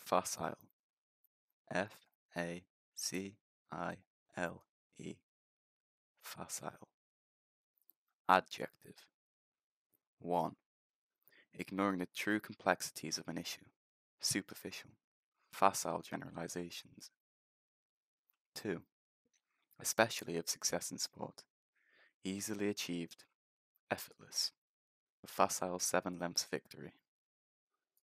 Facile. F-A-C-I-L-E. Facile. Adjective. 1. Ignoring the true complexities of an issue. Superficial. Facile generalizations. 2. Especially of success in sport. Easily achieved. Effortless. A facile 7 lengths victory.